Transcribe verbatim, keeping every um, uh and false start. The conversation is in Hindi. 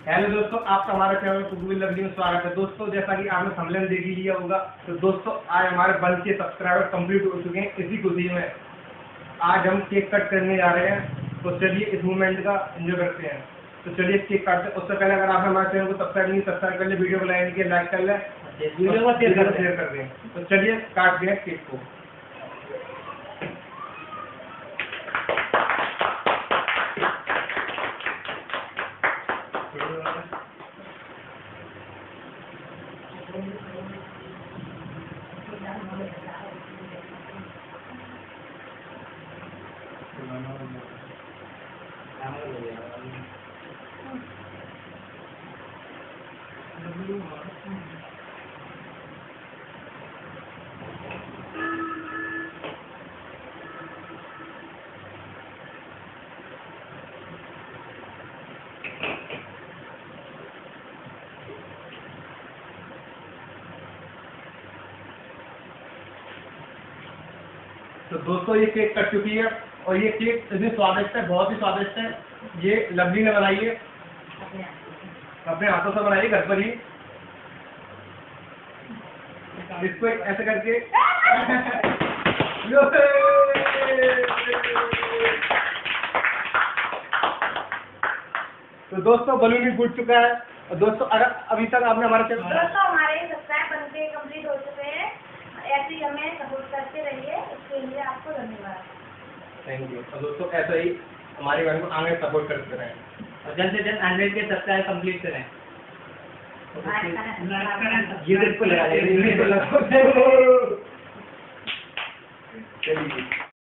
हेलो दोस्तों, आपका हमारे चैनल कुकविल लवली में स्वागत है। दोस्तों, जैसा कि आपने थंबनेल देख ही लिया होगा, तो दोस्तों आज हमारे वन के सब्सक्राइबर कंप्लीट हो चुके हैं। इसी खुशी में आज हम केक कट करने जा रहे हैं। तो चलिए इस मूवमेंट का एंजॉय करते हैं। तो चलिए केक काटते हैं। उससे पहले अगर आपने हमारे चैनल को सब्सक्राइब नहीं सब्सक्राइब कर ले, वीडियो को लाइक किया, लाइक कर ले, वीडियो को शेयर कर दें। तो चलिए काटते हैं केक को। तो दोस्तों ये केक कट चुकी है और ये केक इतनी स्वादिष्ट है, बहुत ही स्वादिष्ट है। ये लवली ने बनाई है, अपने हाथों से बनाई है घर पर ही। इसको ऐसे करके तो दोस्तों बलून भी फूट चुका है। और दोस्तों अगर अभी तक आपने हमारे चैनल दोस्तों हमारे सब्सक्राइब बनके कंप्लीट हो चुके हैं। ऐसे ही हमें सपोर्ट करते रहिए, इसके लिए आपको धन्यवाद। Thank you. और दोस्तों ऐसा ही हमारे बहन को आगे सपोर्ट करते रहें और जल्द से जल्द हंड्रेड के सब्सक्राइब कंप्लीट करें। ये देखो लगा चलिए।